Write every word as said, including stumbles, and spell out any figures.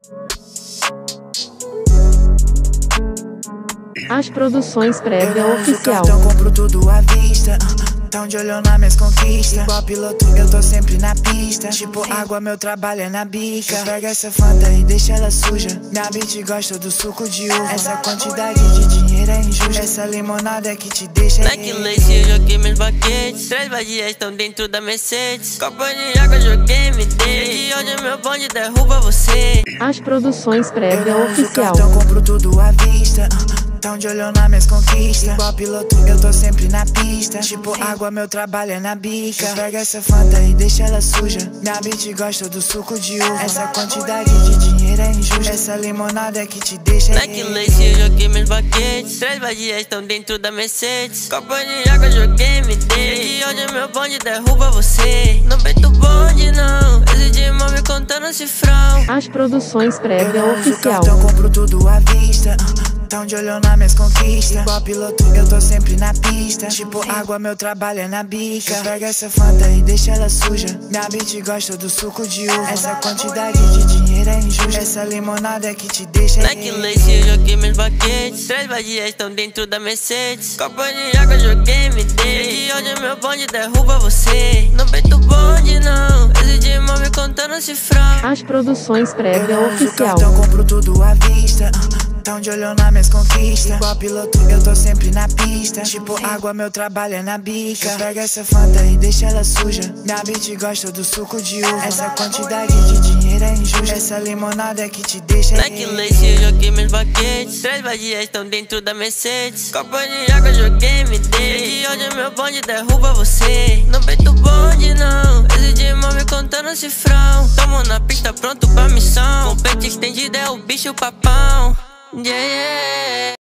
As Produções Prévia Oficial. Eu compro tudo à vista. Tão de olho nas minhas conquistas. Igual piloto, eu tô sempre na pista. Tipo água, meu trabalho é na bica. Pega essa fanta e deixa ela suja. Minha bitch gosta do suco de uva. Essa quantidade de dinheiro é injusta. Essa limonada é que te deixa. Nike Lace, eu joguei meus baquetes. Três vadias estão dentro da Mercedes. Copa de água, joguei, me dei. E hoje meu bonde derruba você. As Produções Prévia Oficial. Eu compro tudo à vista. Tão de olho nas minhas conquistas. Igual piloto, eu tô sempre na pista. Tipo água, meu trabalho é na bica. Pega essa fanta e deixa ela suja. Minha bitch gosta do suco de uva. Essa quantidade de dinheiro é injusta. Essa limonada é que te deixa. Nike Lace, eu joguei meus baquetes. Três vadias estão dentro da Mercedes. Copa de água, joguei, me dei. E hoje meu bonde derruba você. Não peito bonde, não. Esse de mão me contando cifrão. As Produções Prévia Oficial. Eu compro tudo à vista. Tão de olho nas minhas conquistas. Igual piloto, eu tô sempre na pista. Tipo água, meu trabalho é na bica. Pega essa fanta e deixa ela suja. Minha bitch gosta do suco de uva. Essa quantidade de dinheiro é injusta. Essa limonada é que te deixa. Nike Lace, eu joguei meus baquetes. Três vadias estão dentro da Mercedes. Copa de água, joguei, me dei. E hoje meu bonde derruba você. Não peito bonde, não. Esse de mão me contando cifrão. As Produções Prévia Oficial. Eu compro tudo à vista. Tão de olho nas minhas conquistas. Igual piloto, eu tô sempre na pista. Tipo água, meu trabalho é na bica. Pega essa fanta e deixa ela suja. Minha bitch gosta do suco de uva. Essa quantidade de dinheiro é injusta. Essa limonada é que te deixa. Nike Lace, eu joguei meus baquetes. Três vadias estão dentro da Mercedes. Copa de água, joguei, me dei. E hoje meu bonde derruba você. Não peito bonde, não. Esse de mão me contando cifrão. Tamo na pista, pronto pra missão. Com peito estendido é o bicho papão. Yeah, yeah.